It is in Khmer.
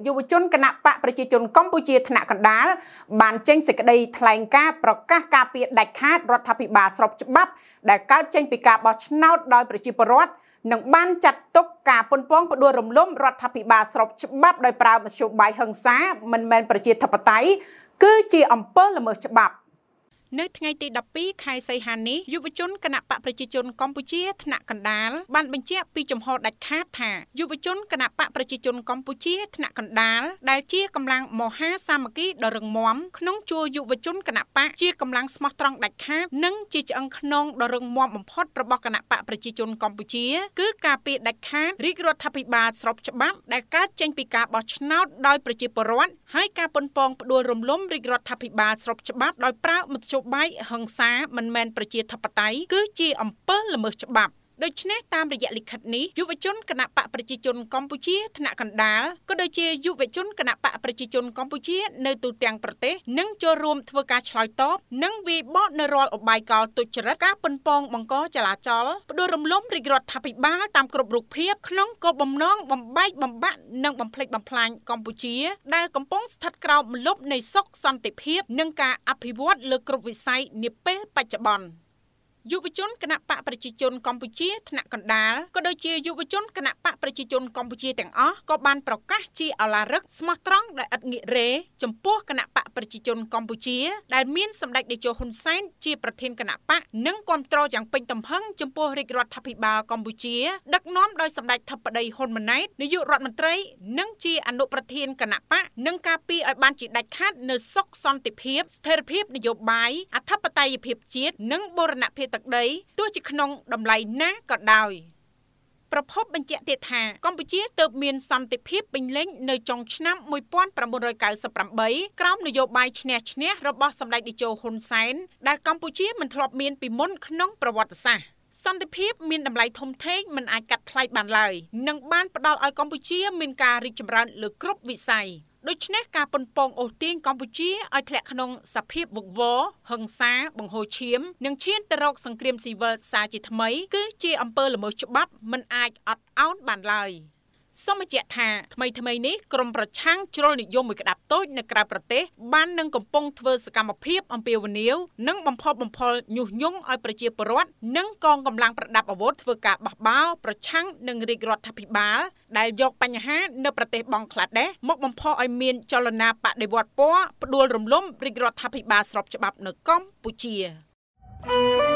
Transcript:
យុវជនគណៈបកប្រជាជនកម្ពុជាថ្នាក់កណ្ដាលបានចេញសេចក្តីថ្លែងការណ៍ប្រកាសការពីដាច់ខាតរដ្ឋាភិបាលស្របច្បាប់ដែលកើតចេញពីការបោះឆ្នោតដោយប្រជាពលរដ្ឋនិងបានចាត់ទុកការប៉ុនប៉ងផ្ដួលរំលំរដ្ឋាភិបាលស្របច្បាប់ដោយប្រើមធ្យោបាយហិង្សាមិនមែនប្រជាធិបតេយ្យគឺជាអំពើល្មើសច្បាប់នៅថ្ងៃទី12ខែសីហានេះយុវជនគណៈបកប្រជាជនកម្ពុជាថ្នាក់កណ្ដាលបានបញ្ជាក់ពីចំហដាច់ខាតថាយុវជនគណៈបកប្រជាជនកម្ពុជាថ្នាក់កណ្ដាលដែលជាកម្លាំងមហាសាមគ្គីដ៏រឹងមាំក្នុងជួរយុវជនគណៈបកជាកម្លាំងស្មោះត្រង់ដាច់ខាតនិងជាឆ្អឹងខ្នងដ៏រឹងមាំបំផុតរបស់គណៈបកប្រជាជនកម្ពុជាគឺការពីដាច់ខាតរាជរដ្ឋាភិបាលស្របច្បាប់ដែលកើតចេញពីការបោះឆ្នោតដោយប្រជាពលរដ្ឋហើយការប៉ុនប៉ងផ្ដួលរំលំរាជរដ្ឋាភិបាលស្របច្បាប់ដោយប្រើមធ្យោបាយហិង្សាមិនមែនប្រជាធិបតេយ្យគឺជាអំពើល្មើសច្បាប់ដូច្នេះតាមរយៈលិខិតនេះយុវជនគណៈបកប្រជាជនកម្ពុជាថ្នាក់កណ្ដាលក៏ដូចជាយុវជនគណៈបកប្រជាជនកម្ពុជានៅទូទាំងប្រទេសនឹងចូលរួមធ្វើការឆ្លើយតបនិងវាយបកនៅរាល់ឧបាយកលទុច្ចរិតការប៉ុនប៉ងបង្កចលាចលផ្ដួលរំលំរាជរដ្ឋាភិបាលតាមគ្រប់រូបភាពក្នុងគោលបំណងបំបែកបំបាក់និងបំផ្លិចបំផ្លាញកម្ពុជាដែលកំពុងស្ថិតក្រោមម្លប់នៃសុខសន្តិភាពនិងការអភិវឌ្ឍលើគ្រប់វិស័យនាពេលបច្ចុប្បន្នយុវជនគណៈបកប្រជាជនកម្ពុជាថ្នាក់កណ្ដាលក៏ដូចជាយុវជនគណៈបកប្រជាជនកម្ពុជាទាំងអស់ក៏បានប្រកាសជាឱឡារិកស្មោះត្រង់ដែលឥតងាករេចំពោះគណៈបកប្រជាជនកម្ពុជាដែលមានសម្ដេចតេជោហ៊ុនសែនជាប្រធានគណៈបកនិងគ្រប់គ្រងយ៉ាងពេញទំហឹងចំពោះរាជរដ្ឋាភិបាលកម្ពុជាដឹកនាំដោយសម្ដេចធិបតីហ៊ុនម៉ាណែតនាយករដ្ឋមន្ត្រីនិងជាអនុប្រធានគណៈបកនិងការពីឲ្យបានជាដាច់ខាតនៅសុខសន្តិភាពស្ថិរភាពនយោបាយអធិបតេយ្យភាពជាតិនិងបូរណភាពទឹកដីទោះជាក្នុងតម្លៃណាក៏ដោយប្រភពបញ្ជាក់ទៀតថាកម្ពុជាទើបមានសន្តិភាពពេញលេញនៅចុងឆ្នាំ1998ក្រោមនយោបាយឈ្នះឈ្នះរបស់សម្ដេចតេជោហ៊ុនសែនដែលកម្ពុជាមិនធ្លាប់មានពីមុនក្នុងប្រវត្តិសាស្ត្រសន្តិភាពមានតម្លៃធំធេងមិនអាចកាត់ថ្លៃបានឡើយនិងបានផ្ដល់ឲ្យកម្ពុជាមានការរីកចម្រើនលើគ្រប់វិស័យដូច្នេះការប៉ុនប៉ងអូសទាញកម្ពុជាឲ្យធ្លាក់ក្នុងសភាពវឹកវរហិង្សាបង្ហូរឈាមនិងឈានទៅរកសង្គ្រាមស៊ីវិលសារជាថ្មីគឺជាអំពើល្មើសច្បាប់មិនអាចអត់ឱនបានឡើយសូមបញ្ជាក់ថាថ្មីនេះក្រមប្រឆាំងជ្រុលនិយមមួយក្តាប់តូចនៅក្រៅប្រទេសបាននឹងកំពុងធ្វើសកម្មភាពអំពាវនាវនិងបំផុសបំផុលញុះញង់ឲ្យប្រជាពលរដ្ឋនិងកងកម្លាំងប្រដាប់អាវុធធ្វើការបះបោរប្រឆាំងនឹងរាជរដ្ឋាភិបាលដែលយកបញ្ហានៅប្រទេសបង់ក្លាដេសមកបំផុសឲ្យមានចលនាបដិវត្តពណ៌ផ្ដួលរំលំរាជរដ្ឋាភិបាលស្របច្បាប់នៅកម្ពុជា